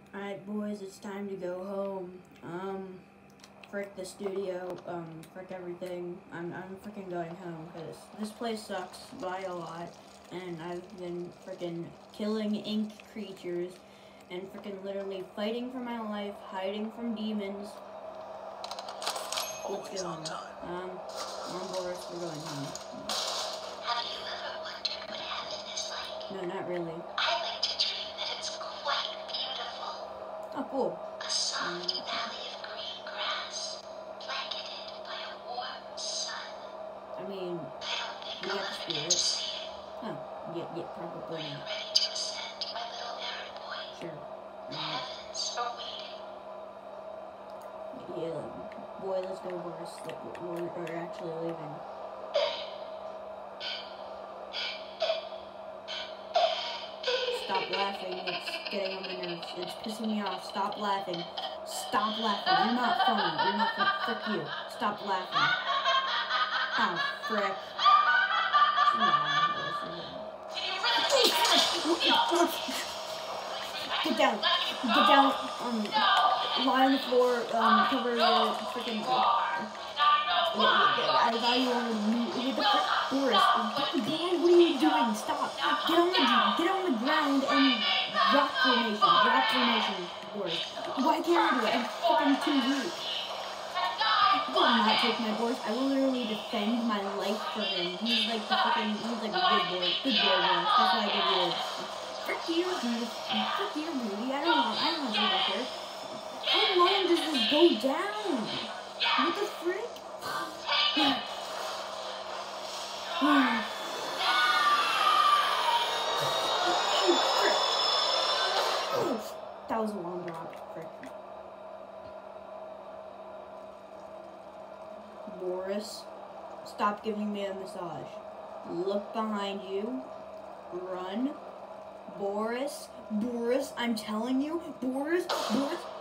Alright, boys, it's time to go home. Frick the studio, frick everything. I'm freaking going home, because this place sucks by a lot, and I've been freaking killing ink creatures, and freaking literally fighting for my life, hiding from demons. Let's go home. On Boris, we're going home. Have you ever wondered what heaven is like? No, not really. I like to dream that it's quite beautiful. Oh, cool. A soft valley of green grass, blanketed by a warm sun. I mean, I don't think you I'll got ever the get to spirit. see it. Oh, yeah, probably Are you not. ready to ascend, my little errand boy? Sure. The heavens are waiting. Yeah, boy, let's go, Boris. We're actually leaving. Stop laughing. It's getting on my nerves. It's pissing me off. Stop laughing. Stop laughing. You're not funny. You're not funny. Frick you. Stop laughing. Oh, frick. Get down. Get down. Lie on the floor. Cover your freaking. I thought you wanted to meet with the Boris. What are you doing? Stop. Get on the ground and rock formation. Rock formation, Boris. Why can't I do it? I'm fucking too weak. You will not take my Boris. I will literally defend my life for him. He's like the fucking. He's like a good boy. Good boy, Boris. That's why I give you. Frick you, dude. Frick you, Rudy. I don't want to do that here. How long does this go down? What the frick? That was a long drop. Frick. Boris, stop giving me a massage. Look behind you. Run. Boris, I'm telling you. Boris.